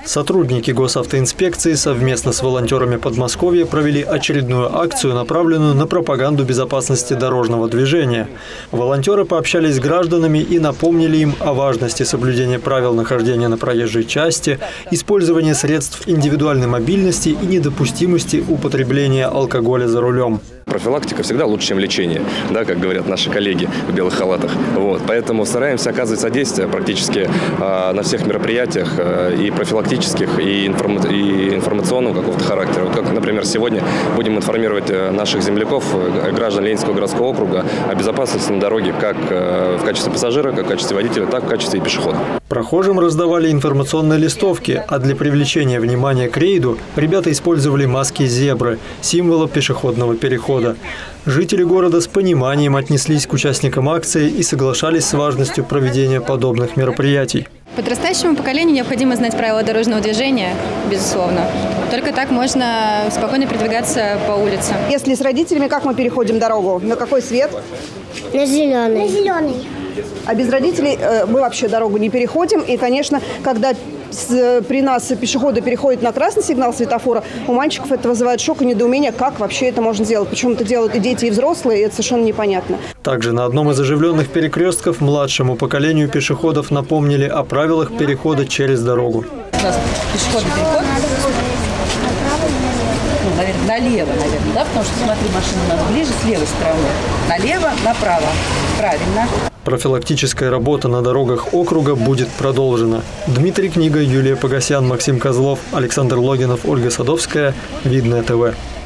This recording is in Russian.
Сотрудники госавтоинспекции совместно с волонтерами Подмосковья провели очередную акцию, направленную на пропаганду безопасности дорожного движения. Волонтеры пообщались с гражданами и напомнили им о важности соблюдения правил нахождения на проезжей части, использования средств индивидуальной мобильности и недопустимости употребления алкоголя за рулем. Профилактика всегда лучше, чем лечение, да, как говорят наши коллеги в белых халатах. Вот. Поэтому стараемся оказывать содействие практически на всех мероприятиях и профилактических, и информационного какого-то характера. Вот как, например, сегодня будем информировать наших земляков, граждан Ленинского городского округа о безопасности на дороге как в качестве пассажира, как в качестве водителя, так и в качестве пешехода. Прохожим раздавали информационные листовки, а для привлечения внимания к рейду ребята использовали маски зебры, символа пешеходного перехода. Жители города с пониманием отнеслись к участникам акции и соглашались с важностью проведения подобных мероприятий. Подрастающему поколению необходимо знать правила дорожного движения, безусловно. Только так можно спокойно передвигаться по улице. Если с родителями, как мы переходим дорогу? На какой свет? На зеленый. На зеленый. А без родителей мы вообще дорогу не переходим. И, конечно, когда при нас пешеходы переходят на красный сигнал светофора, у мальчиков это вызывает шок и недоумение, как вообще это можно сделать. Почему это делают и дети, и взрослые, и это совершенно непонятно. Также на одном из оживленных перекрестков младшему поколению пешеходов напомнили о правилах перехода через дорогу. У нас пешеходный переход, налево, наверное, да? Потому что, смотри, машина у нас ближе, с левой стороны. Налево, направо. Правильно. Профилактическая работа на дорогах округа будет продолжена. Дмитрий Книга, Юлия Погосян, Максим Козлов, Александр Логинов, Ольга Садовская. Видное ТВ.